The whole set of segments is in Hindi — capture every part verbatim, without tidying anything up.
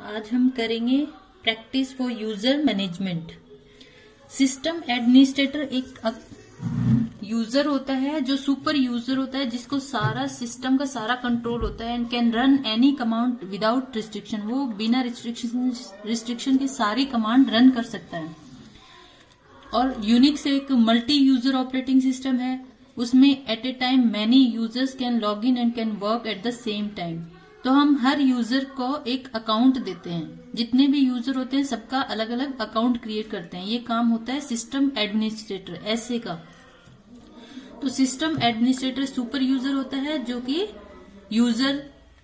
आज हम करेंगे practice for user management. System administrator एक यूजर होता है जो सुपर यूजर होता है, जिसको सारा सिस्टम का सारा कंट्रोल होता है and can run any command without restriction. वो बिना रिस्ट्रिक्शन रिस्ट्रिक्शन के सारी कमांड रन कर सकता है। और यूनिक्स एक मल्टी यूजर ऑपरेटिंग सिस्टम है, उसमें at a time many users can log in and can work at the same time. तो हम हर यूजर को एक अकाउंट देते हैं, जितने भी यूजर होते हैं सबका अलग अलग अकाउंट क्रिएट करते हैं। ये काम होता है सिस्टम एडमिनिस्ट्रेटर ऐसे का। तो सिस्टम एडमिनिस्ट्रेटर सुपर यूजर होता है जो कि यूजर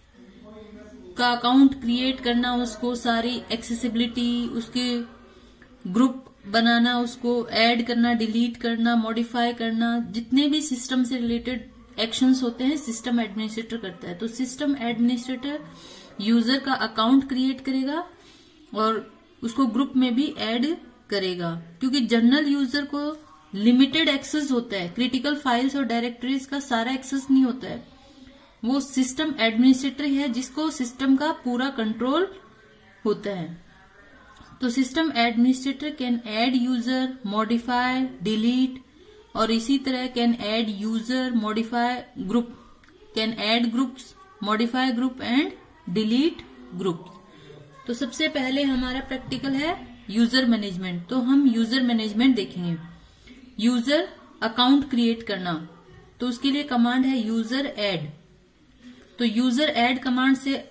का अकाउंट क्रिएट करना, उसको सारी एक्सेसिबिलिटी, उसके ग्रुप बनाना, उसको ऐड करना, डिलीट करना, मॉडिफाई करना, जितने भी सिस्टम से रिलेटेड एक्शंस होते हैं सिस्टम एडमिनिस्ट्रेटर करता है। तो सिस्टम एडमिनिस्ट्रेटर यूजर का अकाउंट क्रिएट करेगा और उसको ग्रुप में भी ऐड करेगा, क्योंकि जनरल यूजर को लिमिटेड एक्सेस होता है, क्रिटिकल फाइल्स और डायरेक्टरीज का सारा एक्सेस नहीं होता है। वो सिस्टम एडमिनिस्ट्रेटर है जिसको सिस्टम का पूरा कंट्रोल होता है। तो system administrator can add user, modify, delete, और इसी तरह can add user, modify group, can add groups, modify group and delete group. तो सबसे पहले हमारा प्रैक्टिकल है यूजर मैनेजमेंट। तो हम यूजर मैनेजमेंट देखेंगे। यूजर अकाउंट क्रिएट करना, तो उसके लिए कमांड है यूजर ऐड। तो यूजर ऐड कमांड से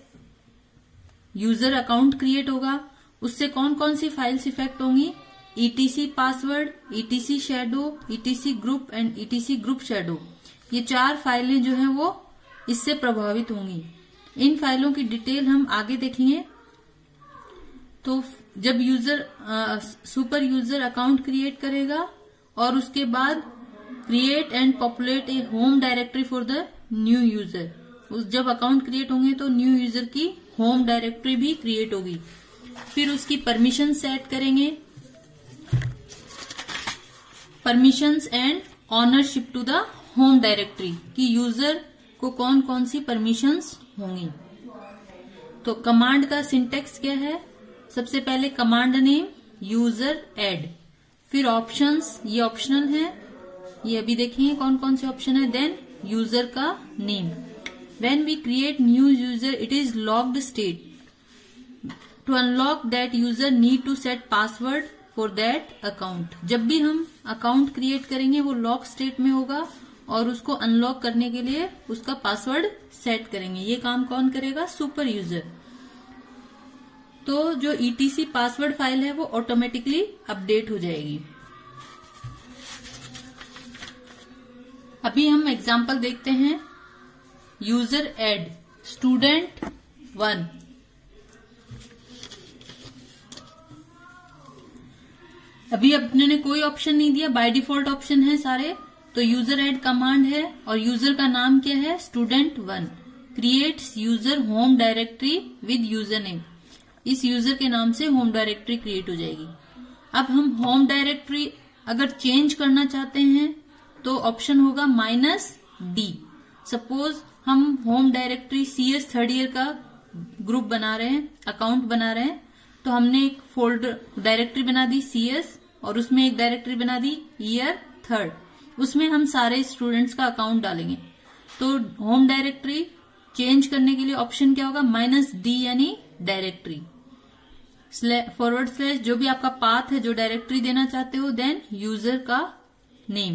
यूजर अकाउंट क्रिएट होगा। उससे कौन कौन सी फाइल्स इफेक्ट होंगी? ETC password, ETC shadow, ETC group and ETC group shadow. ये चार फाइलें जो हैं वो इससे प्रभावित होंगी। इन फाइलों की डिटेल हम आगे देखेंगे। तो जब यूजर आ, सुपर यूजर अकाउंट क्रिएट करेगा और उसके बाद create and populate a home directory for the new user. उस जब अकाउंट क्रिएट होंगे तो न्यू यूजर की होम डायरेक्टरी भी क्रिएट होगी। फिर उसकी परमिशन सेट करेंगे, permissions and ownership to the home directory कि यूजर को कौन कौन सी परमिशंस होंगी। तो कमांड का सिंटेक्स क्या है? सबसे पहले कमांड नेम यूजर ऐड, फिर ऑप्शंस, ये ऑप्शनल है, ये अभी देखेंगे कौन कौन से ऑप्शन है। देन यूजर का name. When we create new user it is locked state. To unlock that user need to set password for that account. जब भी हम अकाउंट क्रिएट करेंगे वो लॉक स्टेट में होगा और उसको अनलॉक करने के लिए उसका पासवर्ड सेट करेंगे। ये काम कौन करेगा? Super user. तो जो ईटीसी पासवर्ड फाइल है वो ऑटोमेटिकली अपडेट हो जाएगी। अभी हम एग्जांपल देखते हैं। User add student one. अभी अपने ने कोई ऑप्शन नहीं दिया, बाय डिफॉल्ट ऑप्शन है सारे। तो यूजर ऐड कमांड है और यूजर का नाम क्या है? Student one. Creates user home directory with user name. इस यूजर के नाम से होम डायरेक्टरी क्रिएट हो जाएगी। अब हम होम डायरेक्टरी अगर चेंज करना चाहते हैं तो ऑप्शन होगा माइनस डी। सपोज हम home directory C S third year का ग्रुप बना रहे हैं, अकाउंट बना रहे हैं, तो हमने एक फोल्डर डायरेक्टरी बना दी सी एस और उसमें एक डायरेक्टरी बना दी ईयर थर्ड। उसमें हम सारे स्टूडेंट्स का अकाउंट डालेंगे। तो होम डायरेक्टरी चेंज करने के लिए ऑप्शन क्या होगा? माइनस डी यानी डायरेक्टरी, फॉरवर्ड स्लैश जो भी आपका पाथ है जो डायरेक्टरी देना चाहते हो, देन यूजर का नेम।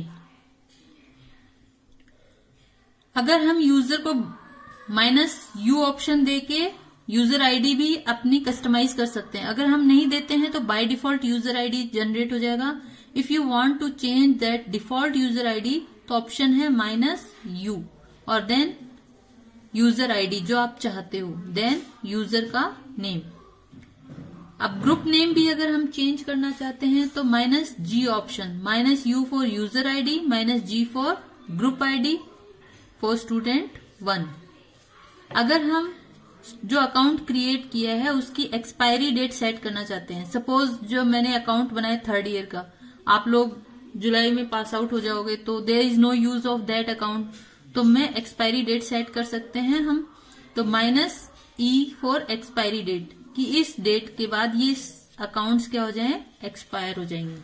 अगर हम यूजर को माइनस यू ऑप्शन देके यूजर आईडी भी अपनी कस्टमाइज कर सकते हैं। अगर हम नहीं देते हैं तो by default user ID generate हो जाएगा। If you want to change that default user ID तो ऑप्शन है माइनस यू और देन यूजर आईडी जो आप चाहते हो, देन यूजर का नेम। अब ग्रुप नेम भी अगर हम चेंज करना चाहते हैं तो minus G option, minus U for user ID, minus G for group ID for student one. अगर हम जो अकाउंट क्रिएट किया है उसकी एक्सपायरी डेट सेट करना चाहते हैं, सपोज जो मैंने अकाउंट बनाया थर्ड ईयर का, आप लोग जुलाई में पास आउट हो जाओगे तो there is no use of that account, तो मैं एक्सपायरी डेट सेट कर सकते हैं हम। तो minus E for expiry date कि इस डेट के बाद ये अकाउंट्स क्या हो जाए, एक्सपायर हो जाएंगे।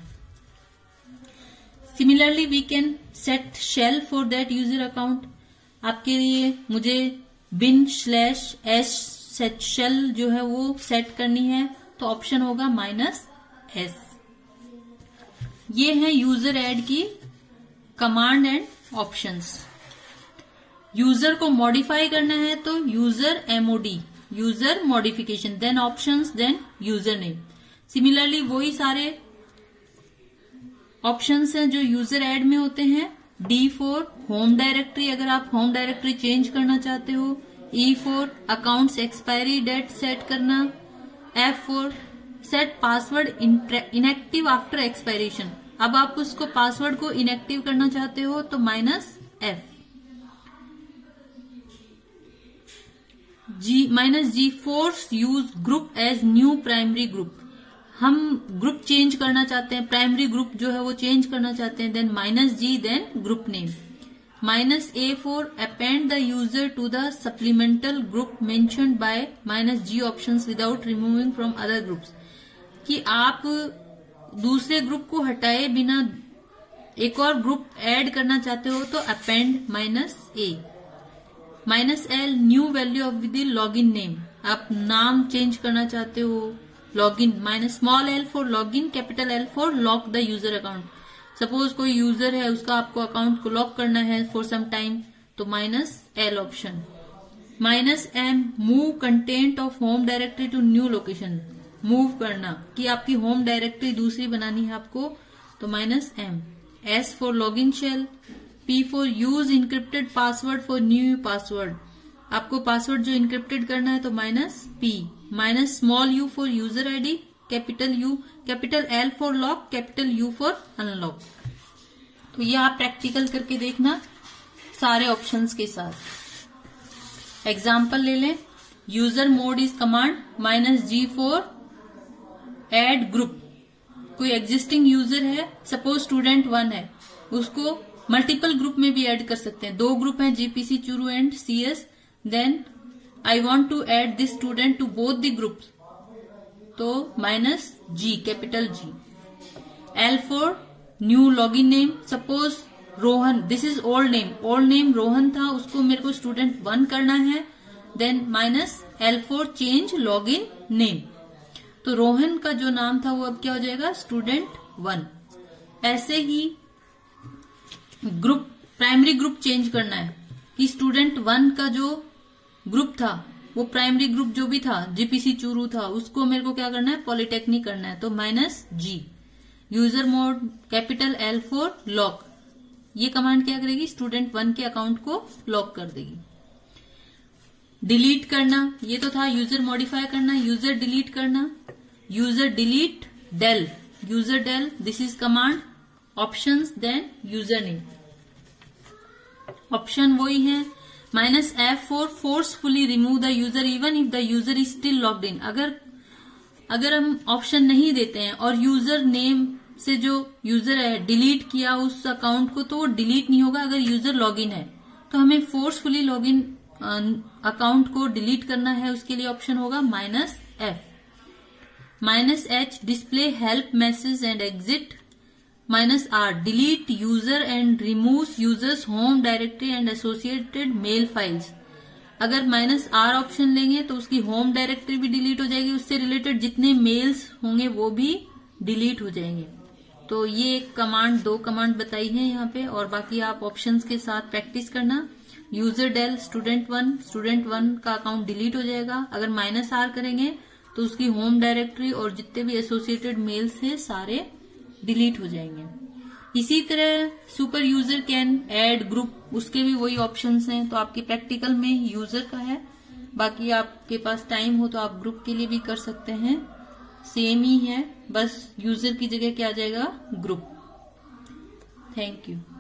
Similarly we can set shell for that user account. आपके लिए मुझे bin slash S set shell जो है वो सेट करनी है, तो ऑप्शन होगा माइनस एस। ये है यूजर ऐड की कमांड एंड ऑप्शंस। यूजर को मॉडिफाई करना है तो user MOD, user modification, then options, then user name. Similarly वही सारे ऑप्शंस हैं जो यूजर ऐड में होते हैं। डी फॉर होम डायरेक्टरी, अगर आप होम डायरेक्टरी चेंज करना चाहते हो। E for accounts expiry date set करना। F for set password inactive after expiration, अब आप उसको पासवर्ड को इनएक्टिव करना चाहते हो तो minus F. G minus G force use group as new primary group, हम ग्रुप चेंज करना चाहते हैं, प्राइमरी ग्रुप जो है वो चेंज करना चाहते हैं, then minus G, then group name. Minus A for append the user to the supplemental group mentioned by minus G options without removing from other groups, कि आप दूसरे ग्रुप को हटाए बिना एक और ग्रुप ऐड करना चाहते हो तो append minus A. Minus L new value of the login name, आप नाम चेंज करना चाहते हो, login. Minus small L for login, capital L for lock the user account. Suppose कोई यूजर है, उसका आपको अकाउंट को लॉक करना है फॉर सम टाइम, तो minus L option. Minus M move content of home directory to new location, move करना कि आपकी होम डायरेक्टरी दूसरी बनानी है आपको, तो minus M. S for login shell. P for use encrypted password for new password, आपको पासवर्ड जो इनक्रिप्टेड करना है तो minus P. Minus small U for user ID, capital U, capital L for lock, capital U for unlock. तो ये आप प्रैक्टिकल करके देखना सारे ऑप्शंस के साथ। एग्जाम्पल ले लें। User mod is command, minus G for add group. कोई एग्जिस्टिंग यूजर है, सपोज स्टूडेंट वन है, उसको मल्टीपल ग्रुप में भी ऐड कर सकते हैं। दो ग्रुप हैं, GPC Churu and CS, then I want to add this student to both the groups, तो minus G, capital G. L for new login name, suppose Rohan, this is old name, old name Rohan था, उसको मेरे को स्टूडेंट वन करना है, then minus L for change login name, तो रोहन का जो नाम था वो अब क्या हो जाएगा, स्टूडेंट वन। ऐसे ही ग्रुप, प्राइमरी ग्रुप चेंज करना है कि स्टूडेंट वन का जो ग्रुप था वो प्राइमरी ग्रुप जो भी था, जीपीसी चूरू था, उसको मेरे को क्या करना है, पॉलिटेक्निक करना है, तो minus G. User mod, capital L for lock, ये कमांड क्या करेगी, स्टूडेंट वन के अकाउंट को लॉक कर देगी। डिलीट करना, ये तो था यूजर मॉडिफाई करना, यूजर डिलीट करना। User delete del, user del, this is command. Options, then user name. Option वही है। Minus F for forcefully remove the user even if the user is still logged in, अगर अगर हम ऑप्शन नहीं देते हैं और यूजर नेम से जो यूजर है डिलीट किया उस अकाउंट को, तो वो डिलीट नहीं होगा अगर यूजर लॉगिन है। तो हमें फोर्सफुली लॉगिन अकाउंट को डिलीट करना है, उसके लिए ऑप्शन होगा minus F. Minus H display help message and exit. Minus R delete user and remove users home directory and associated mail files, अगर माइनस आर ऑप्शन लेंगे तो उसकी होम डायरेक्टरी भी डिलीट हो जाएगी, उससे रिलेटेड जितने मेल्स होंगे वो भी डिलीट हो जाएंगे। तो ये एक कमांड, दो कमांड बताई है यहाँ पे, और बाकी आप ऑप्शंस के साथ प्रैक्टिस करना। User del student one, student one का अकाउंट डिलीट हो जाएगा। अगर माइनस आर करेंगे तो उसकी होम डायरेक्टरी और जितने भी एसोसिएटेड मेल्स हैं सारे डिलीट हो जाएंगे। इसी तरह super user can add group, उसके भी वही ऑप्शंस हैं। तो आपके प्रैक्टिकल में यूजर का है, बाकी आपके पास टाइम हो तो आप ग्रुप के लिए भी कर सकते हैं, सेम ही है, बस यूजर की जगह क्या आ जाएगा, ग्रुप। Thank you.